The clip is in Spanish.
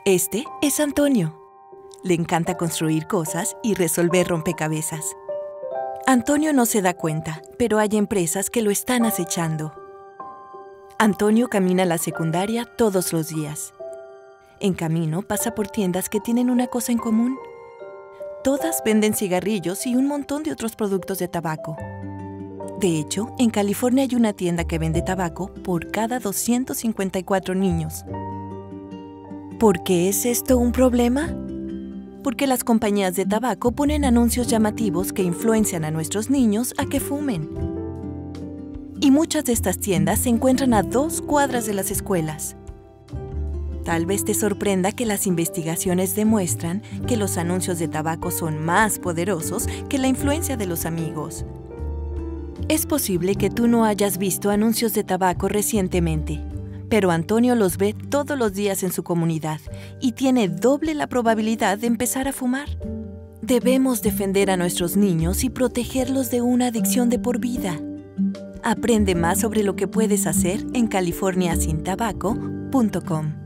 Este es Antonio. Le encanta construir cosas y resolver rompecabezas. Antonio no se da cuenta, pero hay empresas que lo están acechando. Antonio camina a la secundaria todos los días. En camino pasa por tiendas que tienen una cosa en común. Todas venden cigarrillos y un montón de otros productos de tabaco. De hecho, en California hay una tienda que vende tabaco por cada 254 niños. ¿Por qué es esto un problema? Porque las compañías de tabaco ponen anuncios llamativos que influencian a nuestros niños a que fumen. Y muchas de estas tiendas se encuentran a 2 cuadras de las escuelas. Tal vez te sorprenda que las investigaciones demuestran que los anuncios de tabaco son más poderosos que la influencia de los amigos. Es posible que tú no hayas visto anuncios de tabaco recientemente, pero Antonio los ve todos los días en su comunidad y tiene doble la probabilidad de empezar a fumar. Debemos defender a nuestros niños y protegerlos de una adicción de por vida. Aprende más sobre lo que puedes hacer en californiasintabaco.com.